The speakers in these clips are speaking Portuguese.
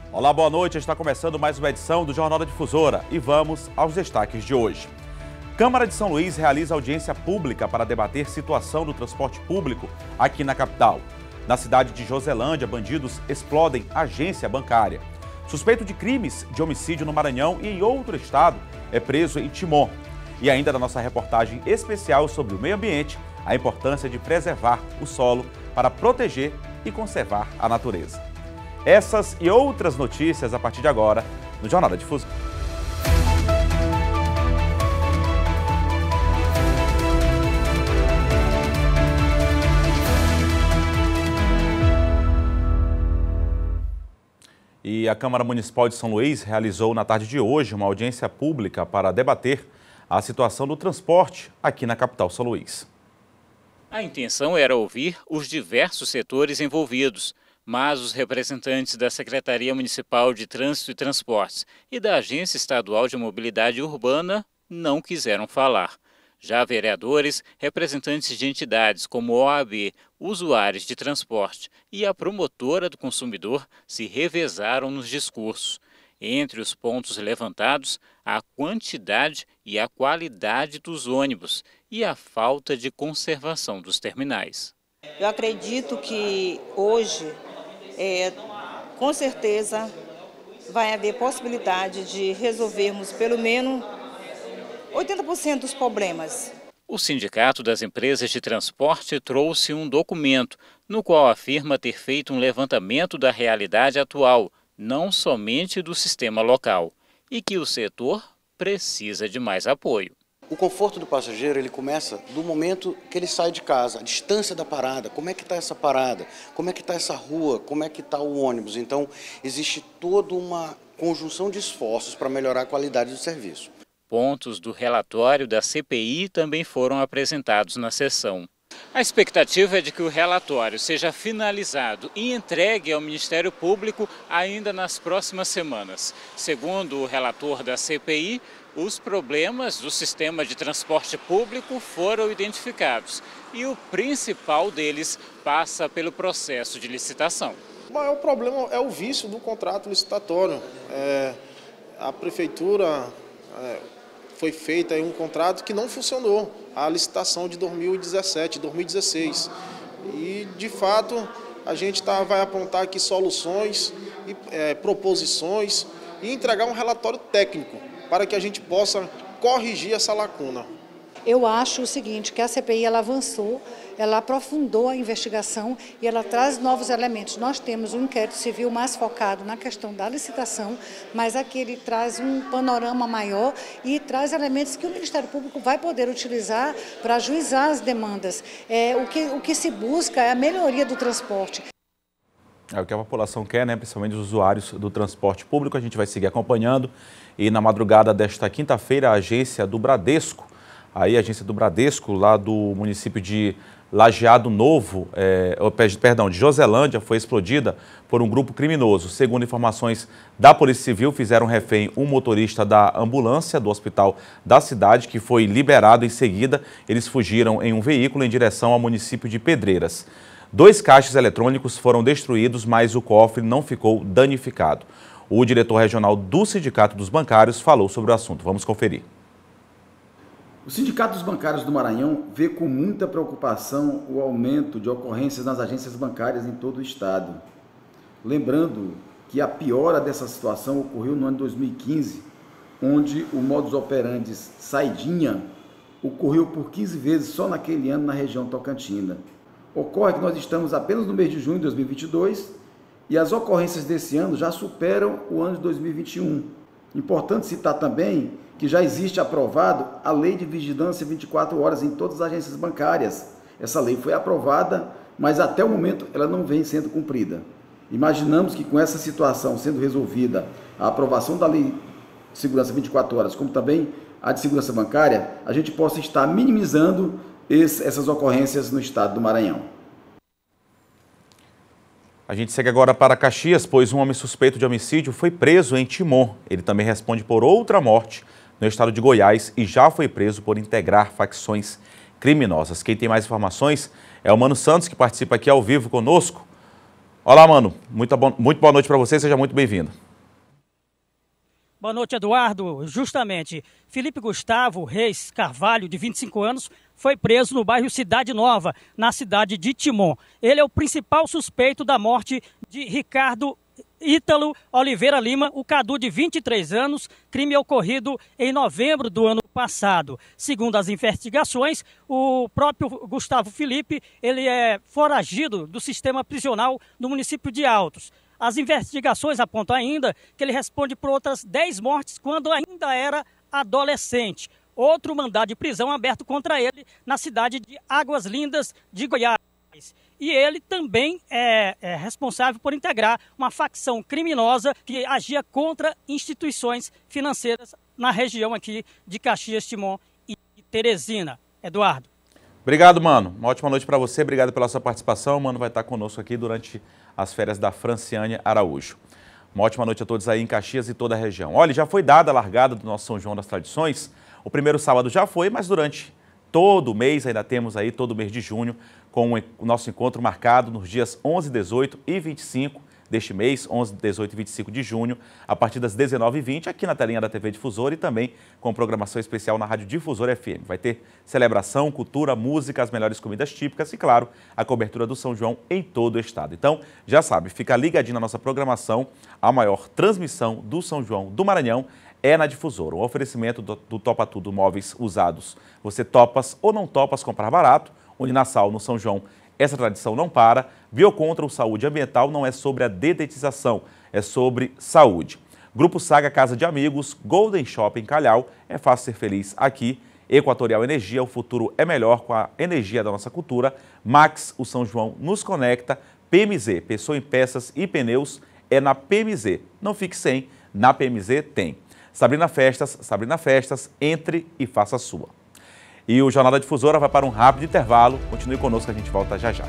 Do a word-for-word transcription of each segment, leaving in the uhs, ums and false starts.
Olá, boa noite. Está começando mais uma edição do Jornal da Difusora e vamos aos destaques de hoje. Câmara de São Luís realiza audiência pública para debater situação do transporte público aqui na capital. Na cidade de Joselândia, bandidos explodem agência bancária. Suspeito de crimes de homicídio no Maranhão e em outro estado é preso em Timon. E ainda na nossa reportagem especial sobre o meio ambiente, a importância de preservar o solo para proteger e conservar a natureza. Essas e outras notícias a partir de agora no Jornal da Difusora. E a Câmara Municipal de São Luís realizou na tarde de hoje uma audiência pública para debater a situação do transporte aqui na capital São Luís. A intenção era ouvir os diversos setores envolvidos, mas os representantes da Secretaria Municipal de Trânsito e Transportes e da Agência Estadual de Mobilidade Urbana não quiseram falar. Já vereadores, representantes de entidades como O A B, usuários de transporte e a promotora do consumidor se revezaram nos discursos. Entre os pontos levantados, a quantidade e a qualidade dos ônibus e a falta de conservação dos terminais. Eu acredito que hoje, é, com certeza, vai haver possibilidade de resolvermos pelo menos oitenta por cento dos problemas. O Sindicato das Empresas de Transporte trouxe um documento no qual afirma ter feito um levantamento da realidade atual, não somente do sistema local, e que o setor precisa de mais apoio. O conforto do passageiro ele começa do momento que ele sai de casa, a distância da parada, como é que está essa parada, como é que está essa rua, como é que está o ônibus. Então, existe toda uma conjunção de esforços para melhorar a qualidade do serviço. Pontos do relatório da C P I também foram apresentados na sessão. A expectativa é de que o relatório seja finalizado e entregue ao Ministério Público ainda nas próximas semanas. Segundo o relator da C P I, os problemas do sistema de transporte público foram identificados e o principal deles passa pelo processo de licitação. O maior problema é o vício do contrato licitatório. É, a prefeitura é, foi feita um contrato que não funcionou, a licitação de dois mil e dezessete, dois mil e dezesseis. E, de fato, a gente tá, vai apontar aqui soluções, e, é, proposições e entregar um relatório técnico para que a gente possa corrigir essa lacuna. Eu acho o seguinte, que a C P I ela avançou, ela aprofundou a investigação e ela traz novos elementos. Nós temos um inquérito civil mais focado na questão da licitação, mas aqui ele traz um panorama maior e traz elementos que o Ministério Público vai poder utilizar para ajuizar as demandas. É, o, que, o que se busca é a melhoria do transporte. É o que a população quer, né? Principalmente os usuários do transporte público. A gente vai seguir acompanhando. E na madrugada desta quinta-feira, a agência do Bradesco, aí a agência do Bradesco, lá do município de Lajeado Novo, é, perdão, de Joselândia, foi explodida por um grupo criminoso. Segundo informações da Polícia Civil, fizeram refém um motorista da ambulância do hospital da cidade, que foi liberado em seguida. Eles fugiram em um veículo em direção ao município de Pedreiras. Dois caixas eletrônicos foram destruídos, mas o cofre não ficou danificado. O diretor regional do Sindicato dos Bancários falou sobre o assunto. Vamos conferir. O Sindicato dos Bancários do Maranhão vê com muita preocupação o aumento de ocorrências nas agências bancárias em todo o estado. Lembrando que a piora dessa situação ocorreu no ano de dois mil e quinze, onde o modus operandi saidinha ocorreu por quinze vezes só naquele ano na região tocantina. Ocorre que nós estamos apenas no mês de junho de dois mil e vinte e dois e as ocorrências desse ano já superam o ano de dois mil e vinte e um. Importante citar também que já existe aprovado a Lei de Vigilância vinte e quatro horas em todas as agências bancárias. Essa lei foi aprovada, mas até o momento ela não vem sendo cumprida. Imaginamos que com essa situação sendo resolvida, a aprovação da Lei de Segurança vinte e quatro horas, como também a de Segurança Bancária, a gente possa estar minimizando esse, essas ocorrências no estado do Maranhão. A gente segue agora para Caxias, pois um homem suspeito de homicídio foi preso em Timon. Ele também responde por outra morte no estado de Goiás e já foi preso por integrar facções criminosas. Quem tem mais informações é o Mano Santos, que participa aqui ao vivo conosco. Olá, mano. Muito, bo... muito boa noite para você, seja muito bem-vindo. Boa noite, Eduardo. Justamente, Felipe Gustavo Reis Carvalho, de vinte e cinco anos, foi preso no bairro Cidade Nova, na cidade de Timon. Ele é o principal suspeito da morte de Ricardo Ítalo Oliveira Lima, o Cadu, de vinte e três anos, crime ocorrido em novembro do ano passado. Segundo as investigações, o próprio Gustavo Felipe, ele é foragido do sistema prisional do município de Altos. As investigações apontam ainda que ele responde por outras dez mortes quando ainda era adolescente. Outro mandado de prisão aberto contra ele na cidade de Águas Lindas de Goiás. E ele também é, é responsável por integrar uma facção criminosa que agia contra instituições financeiras na região aqui de Caxias, Timon e Teresina. Eduardo. Obrigado, mano. Uma ótima noite para você. Obrigado pela sua participação. O mano vai estar conosco aqui durante as férias da Franciane Araújo. Uma ótima noite a todos aí em Caxias e toda a região. Olha, já foi dada a largada do nosso São João das Tradições. O primeiro sábado já foi, mas durante todo o mês, ainda temos aí todo o mês de junho, com o nosso encontro marcado nos dias onze, dezoito e vinte e cinco deste mês, onze, dezoito e vinte e cinco de junho, a partir das dezenove e vinte, aqui na telinha da T V Difusora e também com programação especial na Rádio Difusora F M. Vai ter celebração, cultura, música, as melhores comidas típicas e, claro, a cobertura do São João em todo o estado. Então, já sabe, fica ligadinho na nossa programação. A maior transmissão do São João do Maranhão é na Difusora. O oferecimento do, do Topa Tudo Móveis Usados. Você topas ou não topas comprar barato? Uninasal no São João. Essa tradição não para. Biocontra, o Saúde Ambiental, não é sobre a dedetização, é sobre saúde. Grupo Saga Casa de Amigos, Golden Shopping Calhau, é fácil ser feliz aqui. Equatorial Energia, o futuro é melhor com a energia da nossa cultura. Max, o São João nos conecta. P M Z, Pessoa em Peças e Pneus, é na P M Z. Não fique sem, na P M Z tem. Sabrina Festas, Sabrina Festas, entre e faça a sua. E o Jornal da Difusora vai para um rápido intervalo. Continue conosco, a gente volta já já.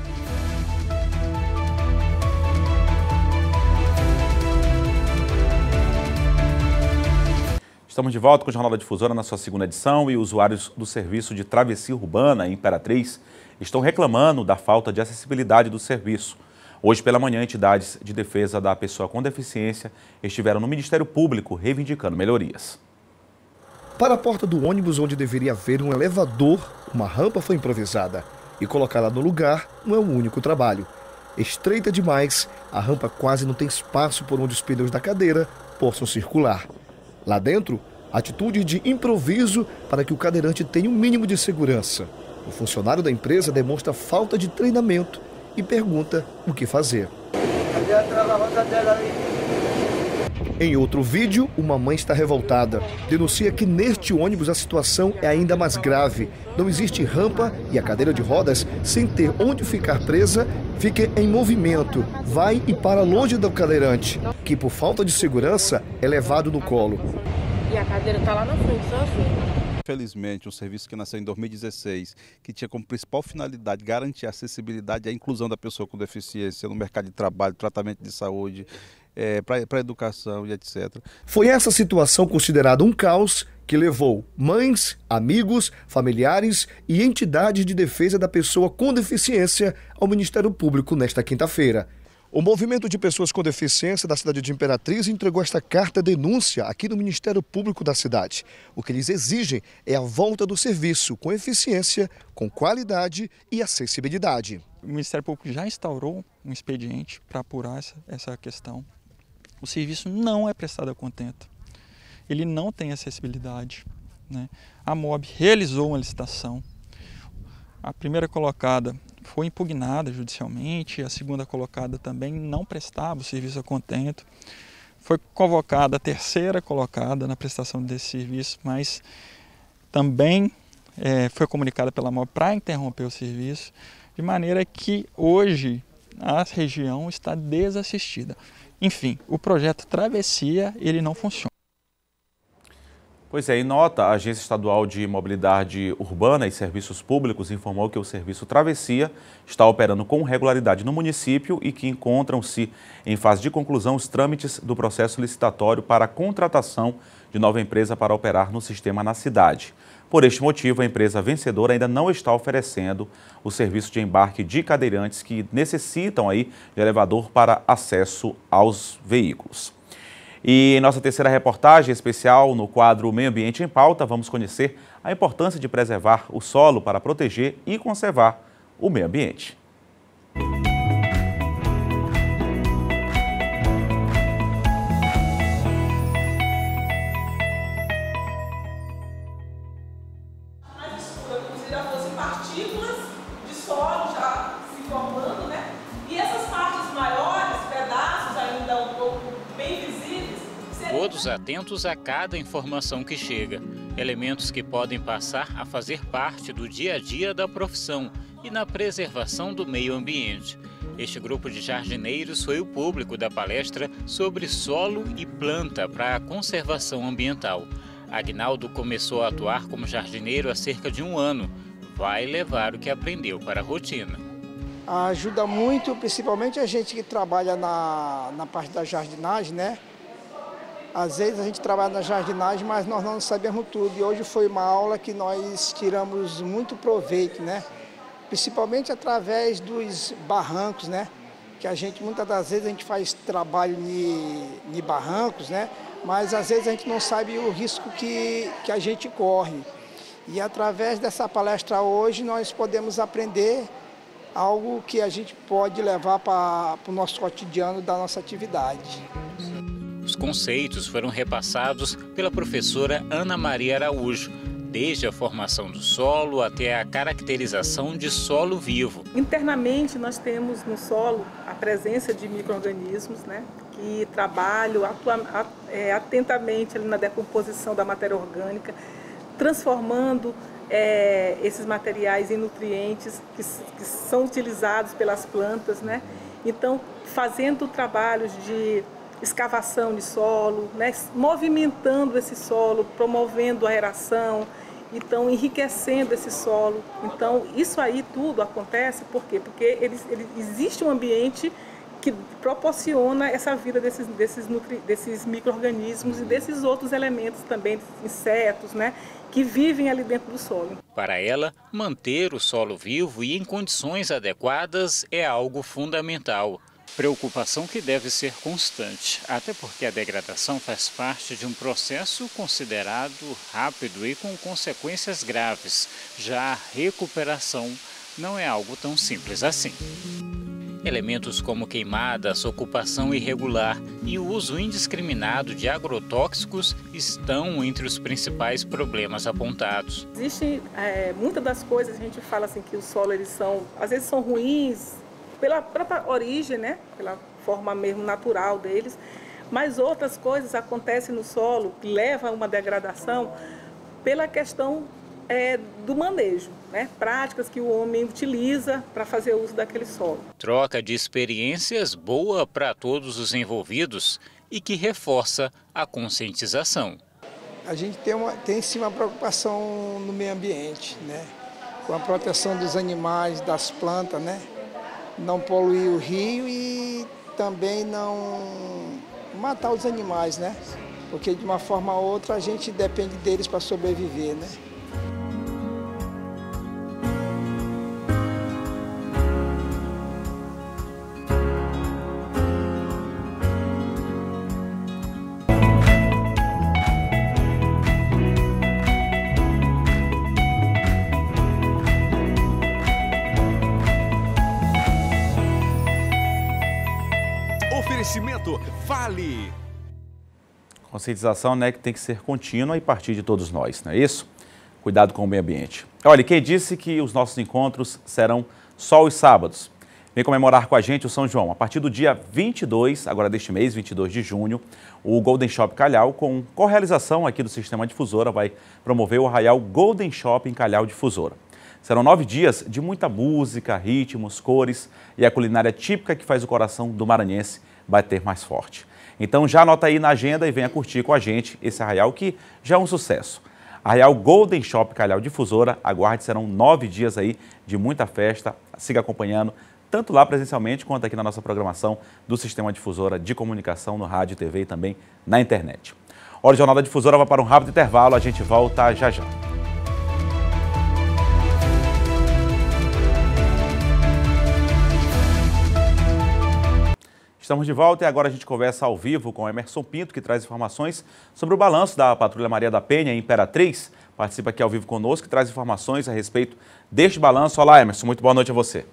Estamos de volta com o Jornal da Difusora na sua segunda edição e usuários do serviço de travessia urbana em Imperatriz estão reclamando da falta de acessibilidade do serviço. Hoje pela manhã, entidades de defesa da pessoa com deficiência estiveram no Ministério Público reivindicando melhorias. Para a porta do ônibus, onde deveria haver um elevador, uma rampa foi improvisada. E colocá-la no lugar não é o único trabalho. Estreita demais, a rampa quase não tem espaço por onde os pneus da cadeira possam circular. Lá dentro, atitude de improviso para que o cadeirante tenha um mínimo de segurança. O funcionário da empresa demonstra falta de treinamento e pergunta o que fazer. Em outro vídeo, uma mãe está revoltada. Denuncia que neste ônibus a situação é ainda mais grave. Não existe rampa e a cadeira de rodas, sem ter onde ficar presa, fica em movimento. Vai e para longe do cadeirante, que por falta de segurança é levado no colo. E a cadeira está lá na frente, só assim. Infelizmente, um serviço que nasceu em dois mil e dezesseis, que tinha como principal finalidade garantir a acessibilidade e a inclusão da pessoa com deficiência no mercado de trabalho, tratamento de saúde, é, para a educação e etcétera. Foi essa situação considerada um caos que levou mães, amigos, familiares e entidades de defesa da pessoa com deficiência ao Ministério Público nesta quinta-feira. O movimento de pessoas com deficiência da cidade de Imperatriz entregou esta carta-denúncia aqui no Ministério Público da cidade. O que eles exigem é a volta do serviço com eficiência, com qualidade e acessibilidade. O Ministério Público já instaurou um expediente para apurar essa, essa questão. O serviço não é prestado a contento. Ele não tem acessibilidade, né? A M O B realizou uma licitação. A primeira colocada foi impugnada judicialmente, a segunda colocada também não prestava o serviço a contento. Foi convocada a terceira colocada na prestação desse serviço, mas também é, foi comunicada pela M O B para interromper o serviço, de maneira que hoje a região está desassistida. Enfim, o projeto Travessia, ele não funciona. Pois é, em nota, a Agência Estadual de Mobilidade Urbana e Serviços Públicos informou que o serviço Travessia está operando com regularidade no município e que encontram-se em fase de conclusão os trâmites do processo licitatório para a contratação de nova empresa para operar no sistema na cidade. Por este motivo, a empresa vencedora ainda não está oferecendo o serviço de embarque de cadeirantes que necessitam aí de elevador para acesso aos veículos. E em nossa terceira reportagem especial no quadro Meio Ambiente em Pauta, vamos conhecer a importância de preservar o solo para proteger e conservar o meio ambiente. Todos atentos a cada informação que chega, elementos que podem passar a fazer parte do dia a dia da profissão e na preservação do meio ambiente. Este grupo de jardineiros foi o público da palestra sobre solo e planta para a conservação ambiental. Agnaldo começou a atuar como jardineiro há cerca de um ano. Vai levar o que aprendeu para a rotina. Ajuda muito, principalmente a gente que trabalha na, na parte da jardinagem, né? Às vezes a gente trabalha na jardinagem, mas nós não sabemos tudo. E hoje foi uma aula que nós tiramos muito proveito, né? Principalmente através dos barrancos, né? Que a gente, muitas das vezes, a gente faz trabalho em barrancos, né? Mas às vezes a gente não sabe o risco que, que a gente corre. E através dessa palestra hoje nós podemos aprender algo que a gente pode levar para o nosso cotidiano da nossa atividade. Os conceitos foram repassados pela professora Ana Maria Araújo, desde a formação do solo até a caracterização de solo vivo. Internamente nós temos no solo a presença de micro-organismos, né, que trabalham atua, é, atentamente ali na decomposição da matéria orgânica, transformando é, esses materiais em nutrientes que, que são utilizados pelas plantas, né? Então, fazendo trabalhos de escavação de solo, né, movimentando esse solo, promovendo a aeração, então enriquecendo esse solo. Então isso aí tudo acontece por quê? Porque ele, ele, existe um ambiente que proporciona essa vida desses, desses, nutri, desses micro-organismos e desses outros elementos também, insetos, né, que vivem ali dentro do solo. Para ela, manter o solo vivo e em condições adequadas é algo fundamental. Preocupação que deve ser constante, até porque a degradação faz parte de um processo considerado rápido e com consequências graves. Já a recuperação não é algo tão simples assim. Elementos como queimadas, ocupação irregular e o uso indiscriminado de agrotóxicos estão entre os principais problemas apontados. Existem é, muitas das coisas, a gente fala assim que os solos eles são, às vezes são ruins, pela própria origem, né? Pela forma mesmo natural deles, mas outras coisas acontecem no solo que levam a uma degradação pela questão é, do manejo, né? Práticas que o homem utiliza para fazer uso daquele solo. Troca de experiências boa para todos os envolvidos e que reforça a conscientização. A gente tem, uma, tem sim uma preocupação no meio ambiente, né? Com a proteção dos animais, das plantas, né? Não poluir o rio e também não matar os animais, né? Porque de uma forma ou outra a gente depende deles para sobreviver, né? Oferecimento Vale. Conscientização, né, que tem que ser contínua e partir de todos nós, não é isso? Cuidado com o meio ambiente. Olha, quem disse que os nossos encontros serão só os sábados? Vem comemorar com a gente o São João. A partir do dia vinte e dois, agora deste mês, vinte e dois de junho, o Golden Shop Calhau, com correalização aqui do Sistema Difusora, vai promover o Arraial Golden Shop em Calhau Difusora. Serão nove dias de muita música, ritmos, cores e a culinária típica que faz o coração do maranhense bater mais forte. Então já anota aí na agenda e venha curtir com a gente esse arraial que já é um sucesso. Arraial Golden Shop Calhau Difusora, aguarde, serão nove dias aí de muita festa. Siga acompanhando, tanto lá presencialmente quanto aqui na nossa programação do Sistema Difusora de Comunicação, no rádio, T V e também na internet. Hora do Jornal da Difusora vai para um rápido intervalo, a gente volta já já. Estamos de volta e agora a gente conversa ao vivo com Emerson Pinto, que traz informações sobre o balanço da Patrulha Maria da Penha em Imperatriz. Participa aqui ao vivo conosco e traz informações a respeito deste balanço. Olá, Emerson, muito boa noite a você.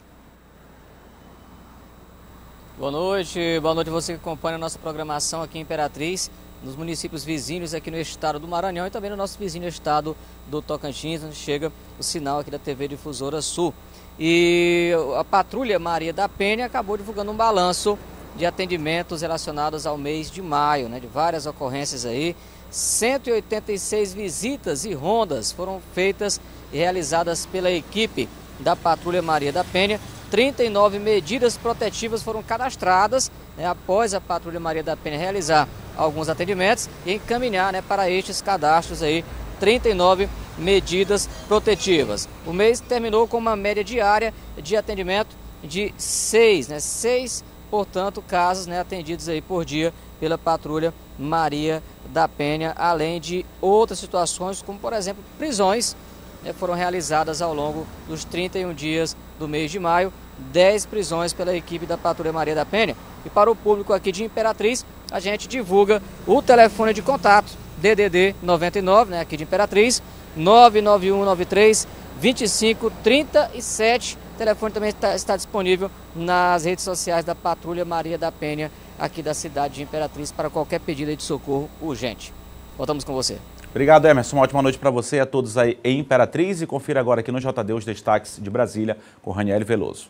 Boa noite, boa noite a você que acompanha a nossa programação aqui em Imperatriz, nos municípios vizinhos aqui no estado do Maranhão e também no nosso vizinho estado do Tocantins, onde chega o sinal aqui da T V Difusora Sul. E a Patrulha Maria da Penha acabou divulgando um balanço de atendimentos relacionados ao mês de maio, né, de várias ocorrências aí. cento e oitenta e seis visitas e rondas foram feitas e realizadas pela equipe da Patrulha Maria da Penha. trinta e nove medidas protetivas foram cadastradas, né, após a Patrulha Maria da Penha realizar alguns atendimentos e encaminhar, né, para estes cadastros aí trinta e nove medidas protetivas. O mês terminou com uma média diária de atendimento de seis, né, seis, portanto, casos, né, atendidos aí por dia pela Patrulha Maria da Penha, além de outras situações, como por exemplo prisões, né, foram realizadas ao longo dos trinta e um dias do mês de maio, dez prisões pela equipe da Patrulha Maria da Penha. E para o público aqui de Imperatriz, a gente divulga o telefone de contato D D D noventa e nove, né, aqui de Imperatriz, nove nove um nove três, dois cinco três sete. O telefone também está, está disponível nas redes sociais da Patrulha Maria da Penha, aqui da cidade de Imperatriz, para qualquer pedido de socorro urgente. Voltamos com você. Obrigado, Emerson. Uma ótima noite para você e a todos aí em Imperatriz. E confira agora aqui no J D os destaques de Brasília com Raniele Veloso.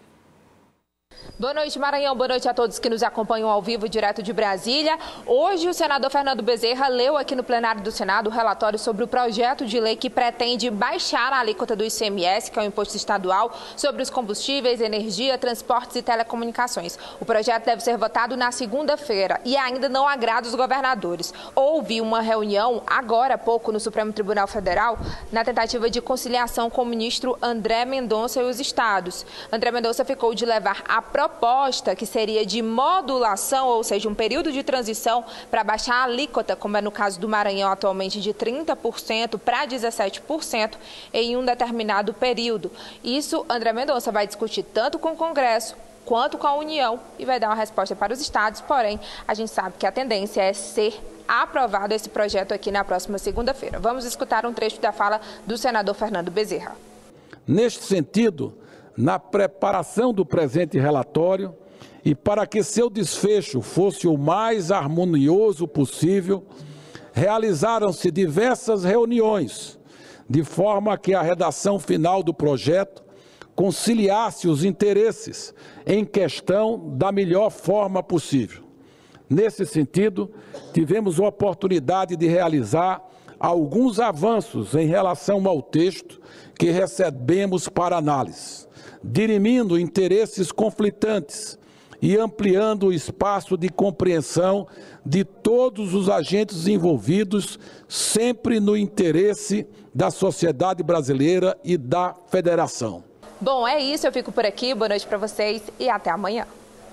Boa noite, Maranhão. Boa noite a todos que nos acompanham ao vivo, direto de Brasília. Hoje, o senador Fernando Bezerra leu aqui no plenário do Senado o relatório sobre o projeto de lei que pretende baixar a alíquota do I C M S, que é o imposto estadual, sobre os combustíveis, energia, transportes e telecomunicações. O projeto deve ser votado na segunda-feira e ainda não agrada os governadores. Houve uma reunião, agora há pouco, no Supremo Tribunal Federal, na tentativa de conciliação com o ministro André Mendonça e os estados. André Mendonça ficou de levar a proposta que seria de modulação, ou seja, um período de transição para baixar a alíquota, como é no caso do Maranhão atualmente, de trinta por cento para dezessete por cento em um determinado período. Isso André Mendonça vai discutir tanto com o Congresso quanto com a União e vai dar uma resposta para os estados, porém, a gente sabe que a tendência é ser aprovado esse projeto aqui na próxima segunda-feira. Vamos escutar um trecho da fala do senador Fernando Bezerra. Neste sentido, na preparação do presente relatório e para que seu desfecho fosse o mais harmonioso possível, realizaram-se diversas reuniões, de forma que a redação final do projeto conciliasse os interesses em questão da melhor forma possível. Nesse sentido, tivemos a oportunidade de realizar alguns avanços em relação ao texto que recebemos para análise, dirimindo interesses conflitantes e ampliando o espaço de compreensão de todos os agentes envolvidos, sempre no interesse da sociedade brasileira e da federação. Bom, é isso, eu fico por aqui, boa noite para vocês e até amanhã.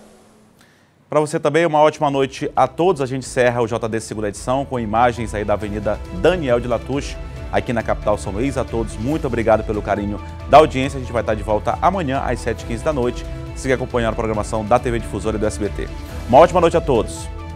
Para você também, uma ótima noite a todos. A gente encerra o J D segunda edição com imagens aí da Avenida Daniel de Latouche, aqui na capital São Luís. A todos, muito obrigado pelo carinho da audiência. A gente vai estar de volta amanhã às sete e quinze da noite. Siga acompanhando a programação da T V Difusora e do S B T. Uma ótima noite a todos.